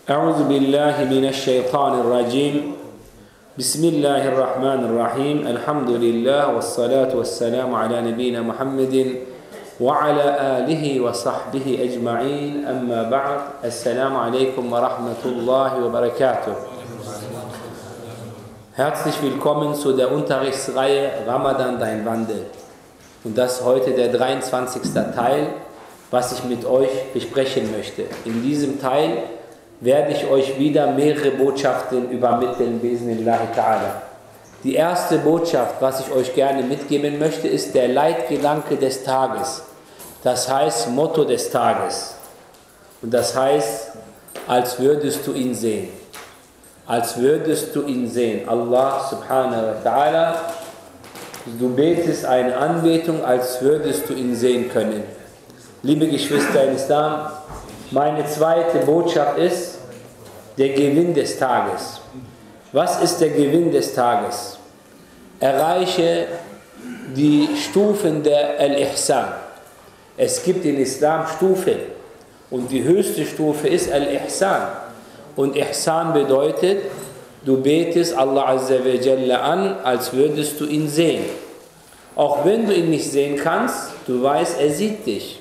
أعوذ بالله من الشيطان الرجيم بسم الله الرحمن الرحيم الحمد لله والصلاة والسلام على نبينا محمد وعلى آله وصحبه أجمعين أما بعد السلام عليكم ورحمة الله وبركاته. Herzlich willkommen zu der Unterrichtsreihe Ramadan, dein Wandel. Und das ist heute der 23. Teil, was ich mit euch besprechen möchte. In diesem Teil werde ich euch wieder mehrere Botschaften übermitteln, Bismillah ta'ala. Die erste Botschaft, was ich euch gerne mitgeben möchte, ist der Leitgedanke des Tages. Das heißt Motto des Tages. Und das heißt, als würdest du ihn sehen. Als würdest du ihn sehen. Allah subhanahu wa ta'ala, du betest eine Anbetung, als würdest du ihn sehen können. Liebe Geschwister im Islam, meine zweite Botschaft ist der Gewinn des Tages. Was ist der Gewinn des Tages? Erreiche die Stufen der Al-Ihsan. Es gibt im Islam Stufen und die höchste Stufe ist Al-Ihsan. Und Ihsan bedeutet, du betest Allah Azza wa Jalla an, als würdest du ihn sehen. Auch wenn du ihn nicht sehen kannst, du weißt, er sieht dich.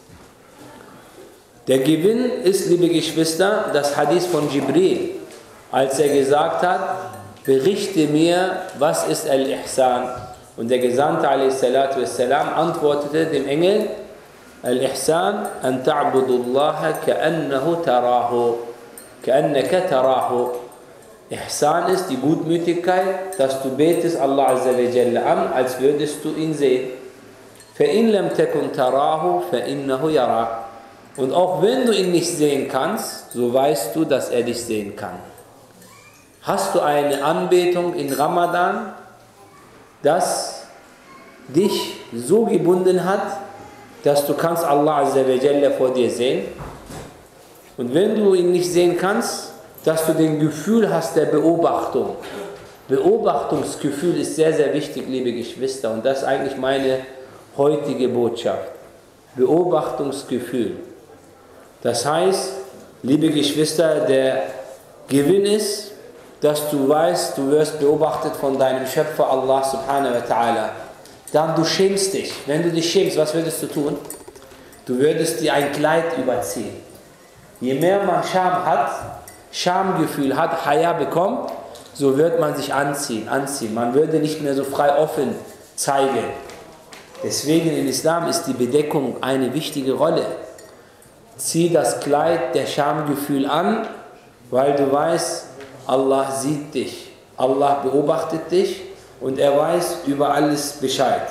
Der Gewinn ist, liebe Geschwister, das Hadith von Jibril, als er gesagt hat, berichte mir, was ist Al-Ihsan? Und der Gesandte a.s. antwortete dem Engel, Al-Ihsan, an ta'budullaha ka'annahu tarahu, ka'annaka tarahu. Ihsan ist die Gutmütigkeit, dass du betest Allah Azza wa Jalla an, als würdest du ihn sehen. فَإِن لَمْ تَكُنْ تَرَاهُ فَإِنَّهُ يَرَاكَ. Und auch wenn du ihn nicht sehen kannst, so weißt du, dass er dich sehen kann. Hast du eine Anbetung in Ramadan, das dich so gebunden hat, dass du kannst Allah Azza wa Jalla vor dir sehen? Und wenn du ihn nicht sehen kannst, dass du den Gefühl hast der Beobachtung. Beobachtungsgefühl ist sehr, sehr wichtig, liebe Geschwister. Und das ist eigentlich meine heutige Botschaft. Beobachtungsgefühl. Das heißt, liebe Geschwister, der Gewinn ist, dass du weißt, du wirst beobachtet von deinem Schöpfer Allah subhanahu wa ta'ala. Dann du schämst dich. Wenn du dich schämst, was würdest du tun? Du würdest dir ein Kleid überziehen. Je mehr man Scham hat, Schamgefühl hat, Haya bekommt, so wird man sich anziehen. Man würde nicht mehr so frei offen zeigen. Deswegen im Islam ist die Bedeckung eine wichtige Rolle. Zieh das Kleid der Schamgefühl an, weil du weißt, Allah sieht dich. Allah beobachtet dich und er weiß über alles Bescheid.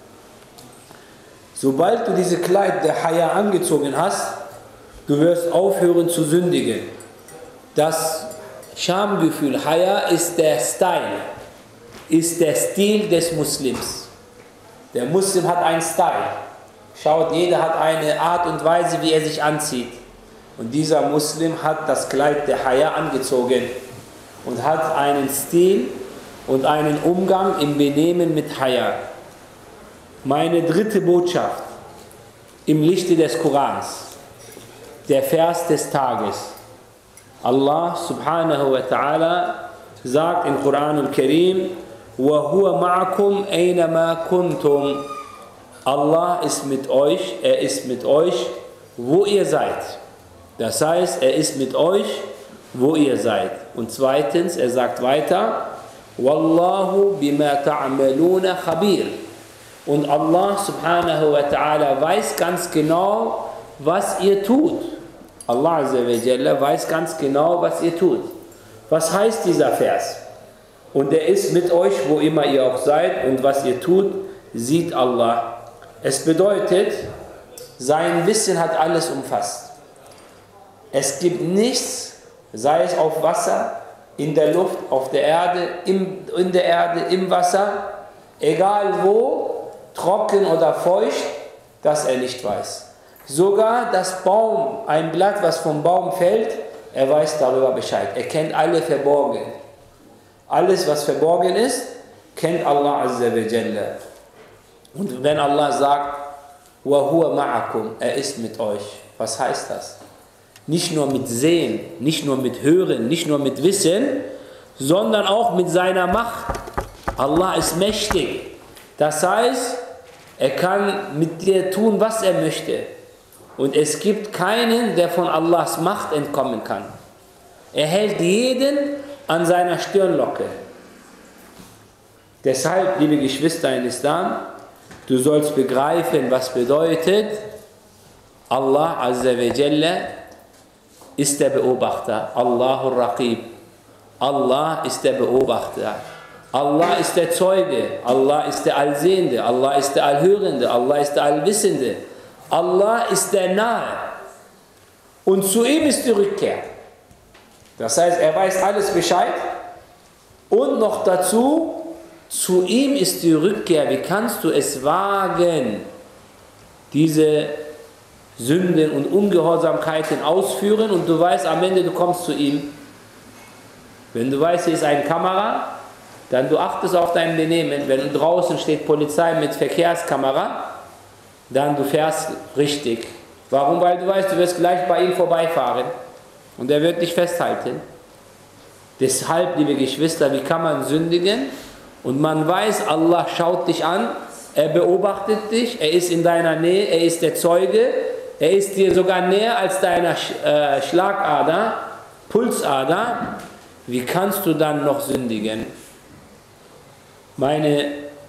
Sobald du diese Kleid der Haya angezogen hast, du wirst aufhören zu sündigen. Das Schamgefühl, Haya, ist der Style, ist der Stil des Muslims. Der Muslim hat einen Style. Schaut, jeder hat eine Art und Weise, wie er sich anzieht. Und dieser Muslim hat das Kleid der Haya angezogen und hat einen Stil und einen Umgang im Benehmen mit Haya. Meine dritte Botschaft im Lichte des Korans, der Vers des Tages. Allah subhanahu wa ta'ala sagt im Koran al-Karim, وَهُوَ مَعَكُمْ أَيْنَمَا كُنْتُمْ. Allah ist mit euch, er ist mit euch, wo ihr seid. Das heißt, er ist mit euch, wo ihr seid. Und zweitens, er sagt weiter, وَاللَّهُ بِمَا تَعْمَلُونَ خَبِيرٌ. Und Allah subhanahu wa ta'ala weiß ganz genau, was ihr tut. Allah Azza wa Jalla weiß ganz genau, was ihr tut. Was heißt dieser Vers? Und er ist mit euch, wo immer ihr auch seid, und was ihr tut, sieht Allah. Es bedeutet, sein Wissen hat alles umfasst. Es gibt nichts, sei es auf Wasser, in der Luft, auf der Erde, in der Erde, im Wasser, egal wo, trocken oder feucht, dass er nicht weiß. Sogar das Baum, ein Blatt, was vom Baum fällt, er weiß darüber Bescheid. Er kennt alle verborgen. Alles, was verborgen ist, kennt Allah Azza wa Jalla. Und wenn Allah sagt, وَهُوَ مَعَكُمْ, er ist mit euch, was heißt das? Nicht nur mit Sehen, nicht nur mit Hören, nicht nur mit Wissen, sondern auch mit seiner Macht. Allah ist mächtig. Das heißt, er kann mit dir tun, was er möchte. Und es gibt keinen, der von Allahs Macht entkommen kann. Er hält jeden an seiner Stirnlocke. Deshalb, liebe Geschwister in Islam, du sollst begreifen, was bedeutet, Allah Azza wa Jalla ist der Beobachter. Allahur Raqib. Allah ist der Beobachter. Allah ist der Zeuge. Allah ist der Allsehende. Allah ist der Allhörende. Allah ist der Allwissende. Allah ist der Nahe. Und zu ihm ist die Rückkehr. Das heißt, er weiß alles Bescheid. Und noch dazu, zu ihm ist die Rückkehr. Wie kannst du es wagen, diese Sünden und Ungehorsamkeiten ausführen und du weißt am Ende, du kommst zu ihm. Wenn du weißt, hier ist eine Kamera, dann du achtest auf dein Benehmen. Wenn draußen steht Polizei mit Verkehrskamera, dann du fährst richtig. Warum? Weil du weißt, du wirst gleich bei ihm vorbeifahren und er wird dich festhalten. Deshalb, liebe Geschwister, wie kann man sündigen? Und man weiß, Allah schaut dich an, er beobachtet dich, er ist in deiner Nähe, er ist der Zeuge, er ist dir sogar näher als deiner Schlagader, Pulsader. Wie kannst du dann noch sündigen? Meine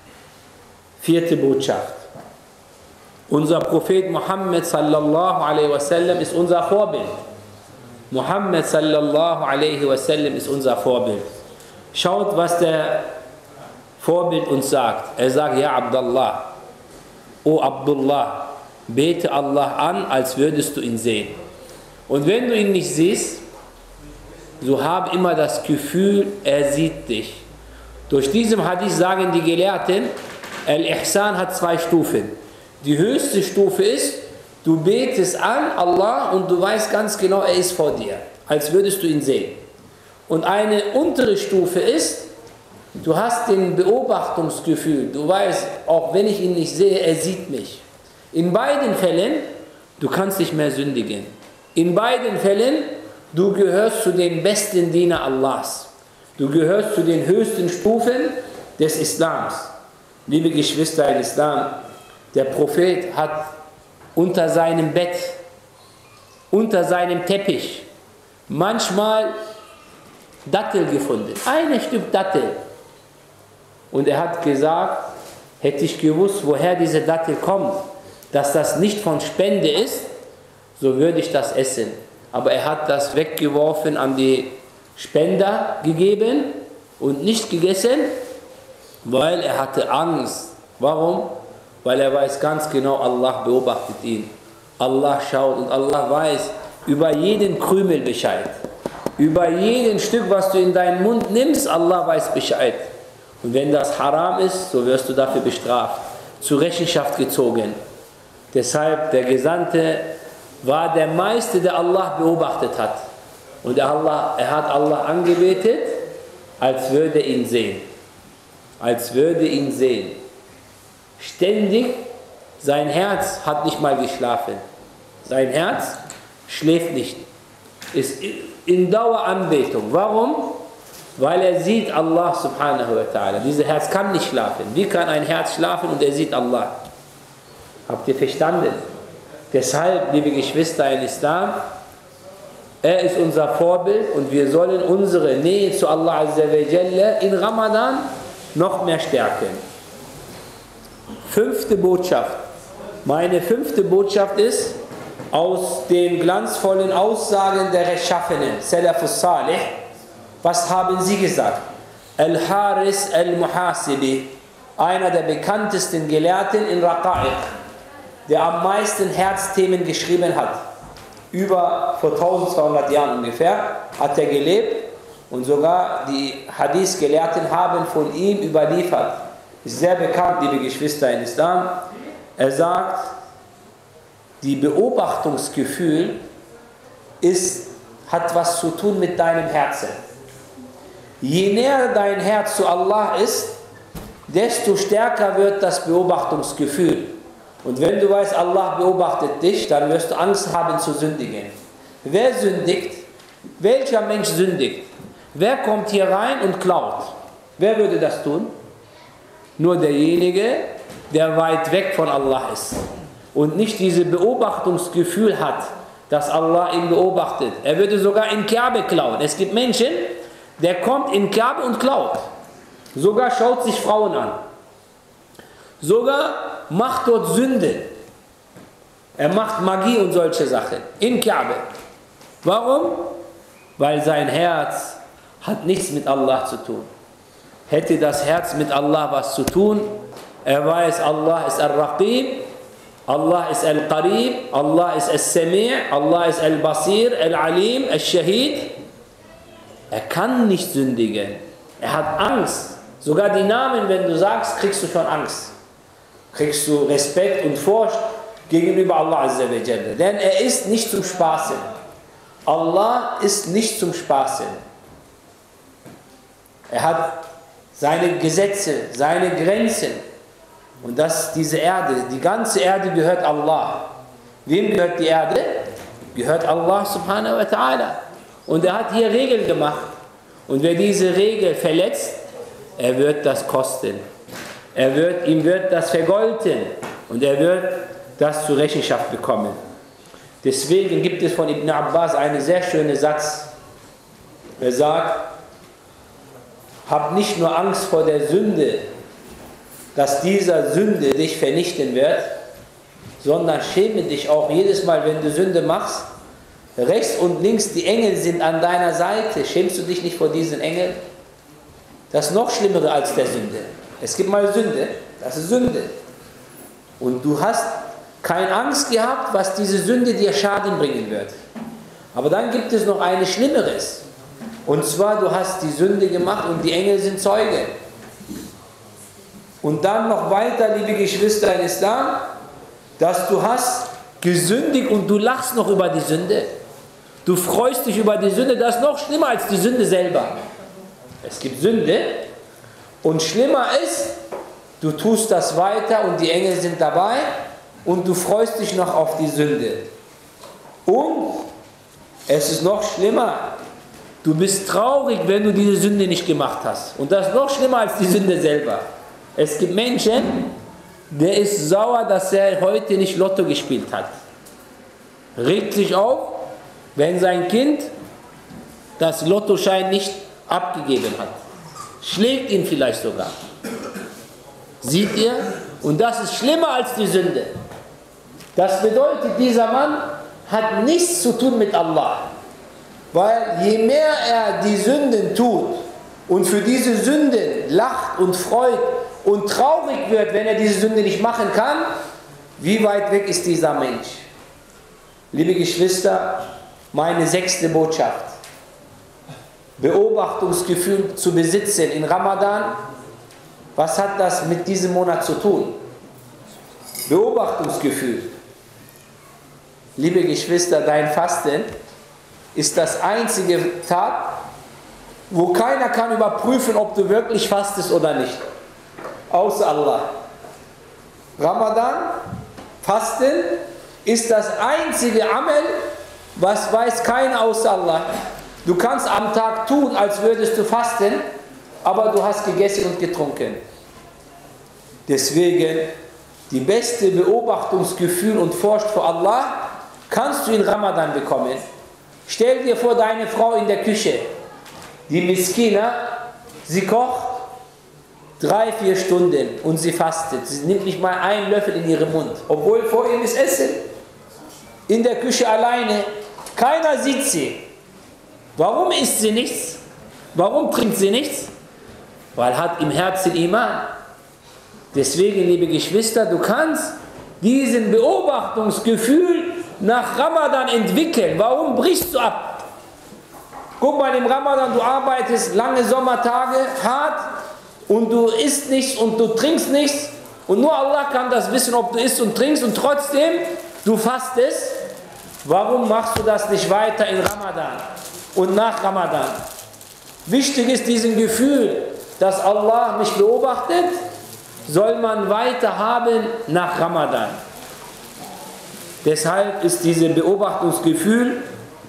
vierte Botschaft. Unser Prophet Muhammad sallallahu alaihi wasallam ist unser Vorbild. Muhammad sallallahu alaihi wasallam ist unser Vorbild. Schaut, was der Vorbild uns sagt. Er sagt, ja Abdullah, o Abdullah, bete Allah an, als würdest du ihn sehen. Und wenn du ihn nicht siehst, so hab immer das Gefühl, er sieht dich. Durch diesen Hadith sagen die Gelehrten, Al-Ihsan hat zwei Stufen. Die höchste Stufe ist, du betest an Allah und du weißt ganz genau, er ist vor dir, als würdest du ihn sehen. Und eine untere Stufe ist, du hast den Beobachtungsgefühl, du weißt, auch wenn ich ihn nicht sehe, er sieht mich. In beiden Fällen, du kannst nicht mehr sündigen. In beiden Fällen, du gehörst zu den besten Diener Allahs. Du gehörst zu den höchsten Stufen des Islams. Liebe Geschwister im Islam, der Prophet hat unter seinem Bett, unter seinem Teppich, manchmal Dattel gefunden. Ein Stück Dattel. Und er hat gesagt, hätte ich gewusst, woher diese Dattel kommt, dass das nicht von Spende ist, so würde ich das essen. Aber er hat das weggeworfen, an die Spender gegeben und nicht gegessen, weil er hatte Angst. Warum? Weil er weiß ganz genau, Allah beobachtet ihn. Allah schaut und Allah weiß über jeden Krümel Bescheid. Über jeden Stück, was du in deinen Mund nimmst, Allah weiß Bescheid. Und wenn das haram ist, so wirst du dafür bestraft, zur Rechenschaft gezogen. Deshalb, der Gesandte war der Meiste, der Allah beobachtet hat. Und er hat Allah angebetet, als würde er ihn sehen. Als würde ihn sehen. Ständig, sein Herz hat nicht mal geschlafen. Sein Herz schläft nicht. Ist in Daueranbetung. Warum? Weil er sieht Allah subhanahu wa ta'ala. Dieses Herz kann nicht schlafen. Wie kann ein Herz schlafen und er sieht Allah? Habt ihr verstanden? Deshalb, liebe Geschwister in Islam, er ist unser Vorbild und wir sollen unsere Nähe zu Allah Azza wa Jalla in Ramadan noch mehr stärken. Fünfte Botschaft. Meine fünfte Botschaft ist, aus den glanzvollen Aussagen der Rechtschaffenen, Salafus Salih, was haben sie gesagt? Al-Haris al-Muhasibi, einer der bekanntesten Gelehrten in Raqa'iq, der am meisten Herzthemen geschrieben hat. Vor 1200 Jahren ungefähr hat er gelebt und sogar die Hadith-Gelehrten haben von ihm überliefert. Ist sehr bekannt, liebe Geschwister in Islam. Er sagt, die Beobachtungsgefühl hat was zu tun mit deinem Herzen. Je näher dein Herz zu Allah ist, desto stärker wird das Beobachtungsgefühl. Und wenn du weißt, Allah beobachtet dich, dann wirst du Angst haben zu sündigen. Wer sündigt? Welcher Mensch sündigt? Wer kommt hier rein und klaut? Wer würde das tun? Nur derjenige, der weit weg von Allah ist und nicht dieses Beobachtungsgefühl hat, dass Allah ihn beobachtet. Er würde sogar in Kabe klauen. Es gibt Menschen, der kommt in Kabe und klaut. Sogar schaut sich Frauen an. Sogar macht dort Sünde. Er macht Magie und solche Sachen in Kabe. Warum? Weil sein Herz hat nichts mit Allah zu tun. Hätte das Herz mit Allah was zu tun, er weiß, Allah ist Al-Raqib, Allah ist Al-Qarib, Allah ist Al-Sami', Allah ist Al-Basir, Al-Alim, Al-Shahid. Er kann nicht sündigen. Er hat Angst. Sogar die Namen, wenn du sagst, kriegst du schon Angst. Kriegst du Respekt und Furcht gegenüber Allah Azza wa Jalla. Denn er ist nicht zum Spaßen. Allah ist nicht zum Spaßen. Er hat seine Gesetze, seine Grenzen. Und diese Erde, die ganze Erde gehört Allah. Wem gehört die Erde? Gehört Allah subhanahu wa ta'ala. Und er hat hier Regeln gemacht. Und wer diese Regel verletzt, er wird das kosten. Ihm wird das vergolten. Und er wird das zur Rechenschaft bekommen. Deswegen gibt es von Ibn Abbas einen sehr schönen Satz. Er sagt, hab nicht nur Angst vor der Sünde, dass dieser Sünde dich vernichten wird, sondern schäme dich auch jedes Mal, wenn du Sünde machst. Rechts und links, die Engel sind an deiner Seite. Schämst du dich nicht vor diesen Engeln? Das ist noch schlimmer als der Sünde. Es gibt mal Sünde, das ist Sünde. Und du hast keine Angst gehabt, was diese Sünde dir Schaden bringen wird. Aber dann gibt es noch eine Schlimmeres. Und zwar, du hast die Sünde gemacht und die Engel sind Zeuge. Und dann noch weiter, liebe Geschwister in Islam, dass du hast gesündigt und du lachst noch über die Sünde. Du freust dich über die Sünde, das ist noch schlimmer als die Sünde selber. Es gibt Sünde und schlimmer ist, du tust das weiter und die Engel sind dabei und du freust dich noch auf die Sünde. Und es ist noch schlimmer, du bist traurig, wenn du diese Sünde nicht gemacht hast. Und das ist noch schlimmer als die Sünde selber. Es gibt Menschen, der ist sauer, dass er heute nicht Lotto gespielt hat. Regt sich auf, wenn sein Kind das Lottoschein nicht abgegeben hat. Schlägt ihn vielleicht sogar. Seht ihr? Und das ist schlimmer als die Sünde. Das bedeutet, dieser Mann hat nichts zu tun mit Allah. Weil je mehr er die Sünden tut und für diese Sünden lacht und freut und traurig wird, wenn er diese Sünde nicht machen kann, wie weit weg ist dieser Mensch? Liebe Geschwister, meine 6. Botschaft. Beobachtungsgefühl zu besitzen in Ramadan. Was hat das mit diesem Monat zu tun? Beobachtungsgefühl. Liebe Geschwister, dein Fasten ist das einzige Tag, wo keiner kann überprüfen, ob du wirklich fastest oder nicht. Außer Allah. Ramadan, Fasten, ist das einzige Amal, was weiß keiner außer Allah. Du kannst am Tag tun, als würdest du fasten, aber du hast gegessen und getrunken. Deswegen, die beste Beobachtungsgefühl und Furcht vor Allah kannst du in Ramadan bekommen. Stell dir vor, deine Frau in der Küche, die Miskina, sie kocht 3-4 Stunden und sie fastet. Sie nimmt nicht mal einen Löffel in ihren Mund, obwohl vor ihm ist Essen. In der Küche alleine, keiner sieht sie. Warum isst sie nichts? Warum trinkt sie nichts? Weil hat im Herzen Iman. Deswegen, liebe Geschwister, du kannst diesen Beobachtungsgefühl nach Ramadan entwickeln. Warum brichst du ab? Guck mal, im Ramadan, du arbeitest lange Sommertage, hart, und du isst nichts und du trinkst nichts. Und nur Allah kann das wissen, ob du isst und trinkst, und trotzdem, du fastest. Warum machst du das nicht weiter in Ramadan und nach Ramadan? Wichtig ist dieses Gefühl, dass Allah mich beobachtet, soll man weiter haben nach Ramadan. Deshalb ist dieses Beobachtungsgefühl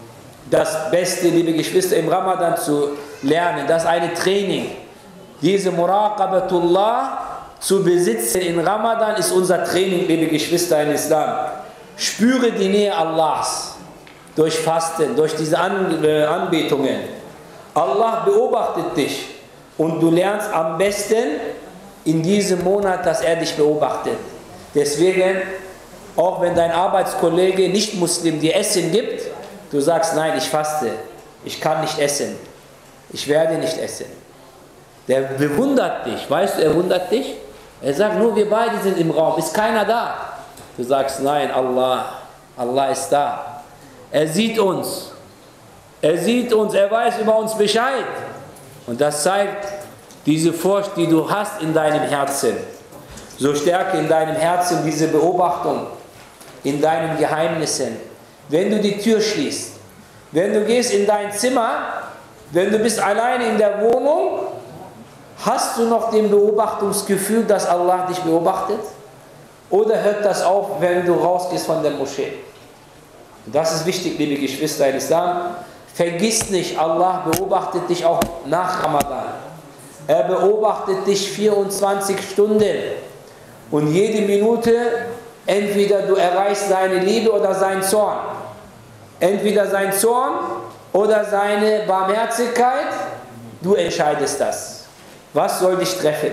das Beste, liebe Geschwister, im Ramadan zu lernen. Das ist ein Training. Diese Muraqabatullah zu besitzen in Ramadan ist unser Training, liebe Geschwister in Islam. Spüre die Nähe Allahs durch Fasten, durch diese Anbetungen. Allah beobachtet dich und du lernst am besten in diesem Monat, dass er dich beobachtet. Deswegen, auch wenn dein Arbeitskollege nicht Muslim dir Essen gibt, du sagst, nein, ich faste, ich kann nicht essen, ich werde nicht essen. Der bewundert dich, weißt du, er wundert dich? Er sagt, nur wir beide sind im Raum, ist keiner da. Du sagst, nein, Allah ist da. Er sieht uns, er weiß über uns Bescheid. Und das zeigt diese Furcht, die du hast in deinem Herzen. So stärke in deinem Herzen diese Beobachtung, in deinen Geheimnissen. Wenn du die Tür schließt, wenn du gehst in dein Zimmer, wenn du bist alleine in der Wohnung, hast du noch den Beobachtungsgefühl, dass Allah dich beobachtet? Oder hört das auf, wenn du rausgehst von der Moschee? Das ist wichtig, liebe Geschwister in Islam. Vergiss nicht, Allah beobachtet dich auch nach Ramadan. Er beobachtet dich 24 Stunden. Und jede Minute, entweder du erreichst seine Liebe oder seinen Zorn. Entweder sein Zorn oder seine Barmherzigkeit. Du entscheidest das. Was soll dich treffen?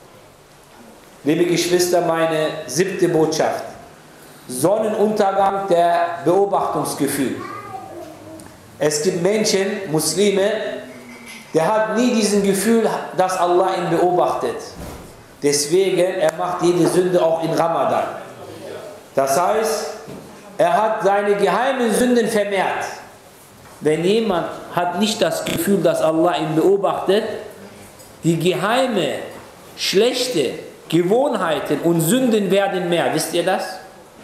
Liebe Geschwister, meine 7. Botschaft. Sonnenuntergang der Beobachtungsgefühl. Es gibt Menschen, Muslime, der hat nie diesen Gefühl, dass Allah ihn beobachtet. Deswegen, er macht jede Sünde auch in Ramadan. Das heißt, er hat seine geheimen Sünden vermehrt. Wenn jemand hat nicht das Gefühl, dass Allah ihn beobachtet, die geheime, schlechte Gewohnheiten und Sünden werden mehr. Wisst ihr das?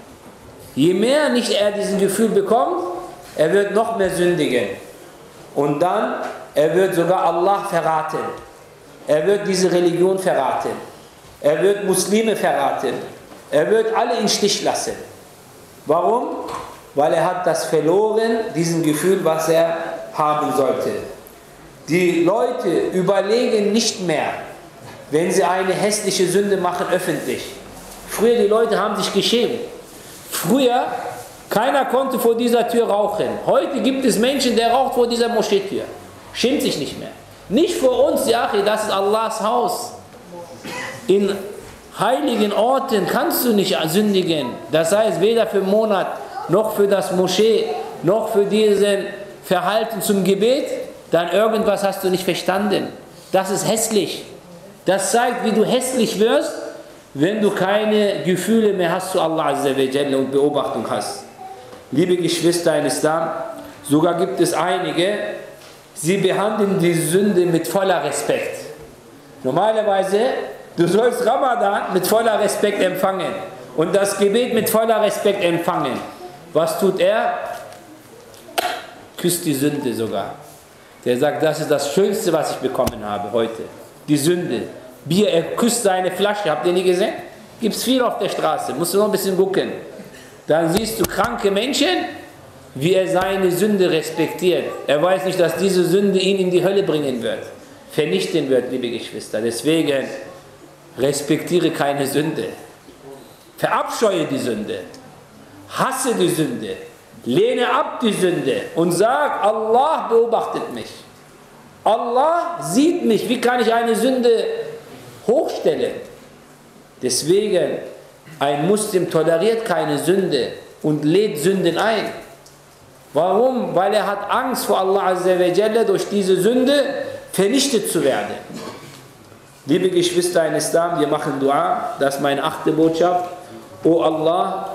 Je mehr nicht er diesen Gefühl bekommt, er wird noch mehr sündigen. Und dann, er wird sogar Allah verraten. Er wird diese Religion verraten. Er wird Muslime verraten. Er wird alle im Stich lassen. Warum? Weil er hat das verloren, diesen Gefühl, was er haben sollte. Die Leute überlegen nicht mehr, wenn sie eine hässliche Sünde machen, öffentlich. Früher, die Leute haben sich geschämt. Früher, keiner konnte vor dieser Tür rauchen. Heute gibt es Menschen, der raucht vor dieser Moscheetür. Schämt sich nicht mehr. Nicht vor uns, ja, das ist Allahs Haus. In heiligen Orten kannst du nicht sündigen. Das heißt, weder für den Monat, noch für das Moschee, noch für diesen Verhalten zum Gebet, dann irgendwas hast du nicht verstanden. Das ist hässlich. Das zeigt, wie du hässlich wirst, wenn du keine Gefühle mehr hast zu Allah Azza wa Jalla und Beobachtung hast. Liebe Geschwister in Islam, sogar gibt es einige, sie behandeln die Sünde mit voller Respekt. Normalerweise, du sollst Ramadan mit voller Respekt empfangen und das Gebet mit voller Respekt empfangen. Was tut er? Küsst die Sünde sogar. Der sagt, das ist das Schönste, was ich bekommen habe heute. Die Sünde. Bier, er küsst seine Flasche. Habt ihr nie gesehen? Gibt es viel auf der Straße. Musst du noch ein bisschen gucken. Dann siehst du kranke Menschen, wie er seine Sünde respektiert. Er weiß nicht, dass diese Sünde ihn in die Hölle bringen wird. Vernichten wird, liebe Geschwister. Deswegen respektiere keine Sünde. Verabscheue die Sünde. Hasse die Sünde. Lehne ab die Sünde und sag, Allah beobachtet mich. Allah sieht mich. Wie kann ich eine Sünde hochstellen? Deswegen, ein Muslim toleriert keine Sünde und lädt Sünden ein. Warum? Weil er hat Angst vor Allah Azza wa Jalla, durch diese Sünde vernichtet zu werden. Liebe Geschwister in Islam, wir machen Dua. Das ist meine 8. Botschaft. O Allah,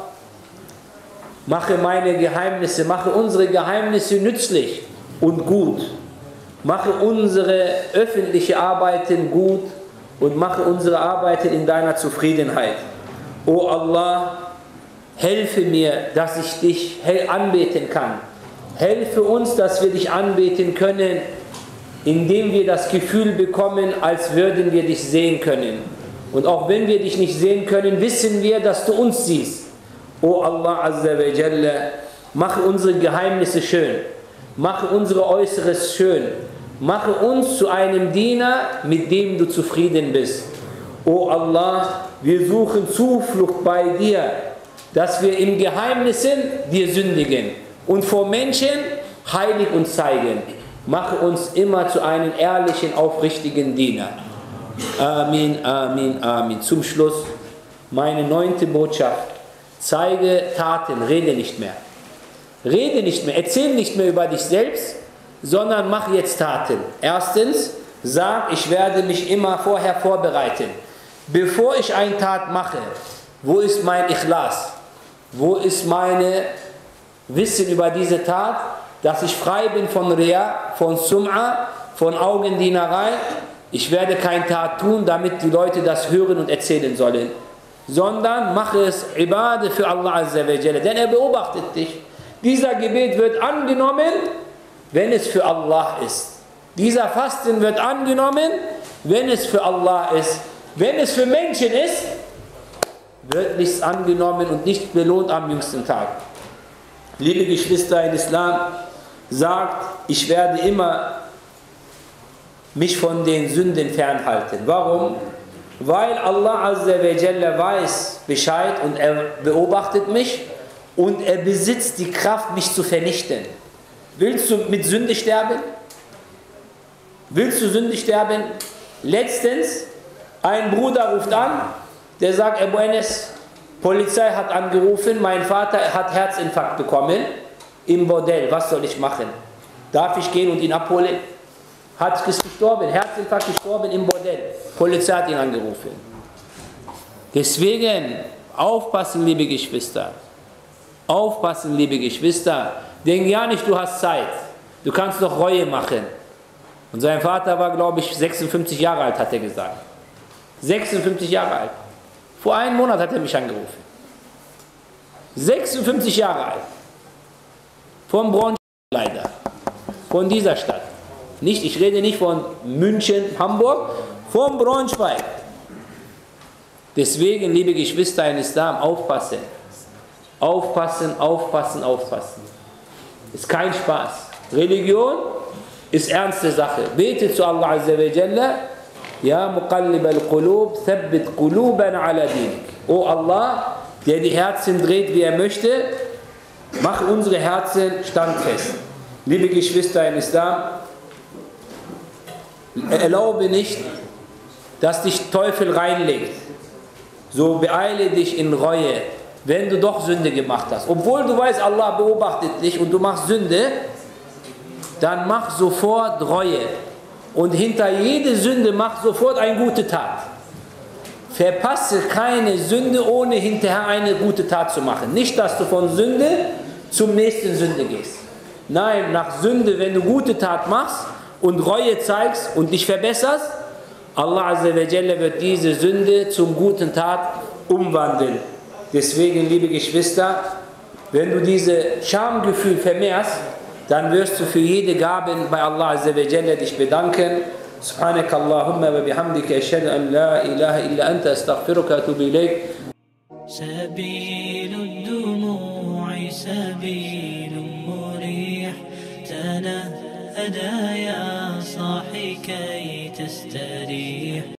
mache meine Geheimnisse, mache unsere Geheimnisse nützlich und gut. Mache unsere öffentlichen Arbeiten gut und mache unsere Arbeiten in deiner Zufriedenheit. O Allah, helfe mir, dass ich dich anbeten kann. Helfe uns, dass wir dich anbeten können, indem wir das Gefühl bekommen, als würden wir dich sehen können. Und auch wenn wir dich nicht sehen können, wissen wir, dass du uns siehst. O Allah Azza wa Jalla, mache unsere Geheimnisse schön. Mache unsere Äußeres schön. Mache uns zu einem Diener, mit dem du zufrieden bist. O Allah, wir suchen Zuflucht bei dir, dass wir im Geheimnissen dir sündigen und vor Menschen heilig uns zeigen. Mache uns immer zu einem ehrlichen, aufrichtigen Diener. Amin, Amin, Amin. Zum Schluss meine 9. Botschaft. Zeige Taten, rede nicht mehr. Rede nicht mehr, erzähl nicht mehr über dich selbst, sondern mach jetzt Taten. Erstens, sag, ich werde mich immer vorher vorbereiten. Bevor ich eine Tat mache, wo ist mein Ikhlas? Wo ist meine Wissen über diese Tat, dass ich frei bin von Riya, von Sum'a, von Augendienerei? Ich werde keine Tat tun, damit die Leute das hören und erzählen sollen. Sondern mache es Ibadah für Allah Azza wa Jalla, denn er beobachtet dich. Dieser Gebet wird angenommen, wenn es für Allah ist. Dieser Fasten wird angenommen, wenn es für Allah ist. Wenn es für Menschen ist, wird nichts angenommen und nicht belohnt am jüngsten Tag. Liebe Geschwister in Islam, sagt, ich werde immer mich von den Sünden fernhalten. Warum? Weil Allah Azza wa Jalla weiß Bescheid und er beobachtet mich und er besitzt die Kraft, mich zu vernichten. Willst du mit Sünde sterben? Willst du Sünde sterben? Letztens, ein Bruder ruft an, der sagt, Abu Enes, Polizei hat angerufen, mein Vater hat Herzinfarkt bekommen im Bordell, was soll ich machen? Darf ich gehen und ihn abholen? Ist gestorben, Herzinfarkt gestorben im Bordell. Polizei hat ihn angerufen. Deswegen, aufpassen, liebe Geschwister. Aufpassen, liebe Geschwister. Denk ja nicht, du hast Zeit. Du kannst noch Reue machen. Und sein Vater war, glaube ich, 56 Jahre alt, hat er gesagt. 56 Jahre alt. Vor einem Monat hat er mich angerufen. 56 Jahre alt. Von Braunschweig leider. Von dieser Stadt. Nicht, ich rede nicht von München, Hamburg, von Braunschweig. Deswegen, liebe Geschwister in Islam, aufpassen. Aufpassen, aufpassen, aufpassen. Ist kein Spaß. Religion ist ernste Sache. Bete zu Allah Azza wa Jalla. Ja Muqallib al-Qulub, thabbit qulubana ala dinik. O Allah, der die Herzen dreht, wie er möchte, mach unsere Herzen standfest. Liebe Geschwister in Islam, erlaube nicht, dass dich Teufel reinlegt. So beeile dich in Reue, wenn du doch Sünde gemacht hast. Obwohl du weißt, Allah beobachtet dich und du machst Sünde, dann mach sofort Reue. Und hinter jede Sünde mach sofort eine gute Tat. Verpasse keine Sünde, ohne hinterher eine gute Tat zu machen. Nicht, dass du von Sünde zum nächsten Sünde gehst. Nein, nach Sünde, wenn du gute Tat machst und Reue zeigst und dich verbesserst, Allah Azza wa Jalla wird diese Sünde zum guten Tat umwandeln. Deswegen, liebe Geschwister, wenn du dieses Schamgefühl vermehrst, dann wirst du für jede Gabe bei Allah Azza wa Jalla dich bedanken. Subhanak Allahumma wa bihamdika ashhadu an la ilaha illa anta astaghfiruka wa atubu ilayk. سبيل الدموع سبيل مريح تنهدى يا صاحي كي تستريح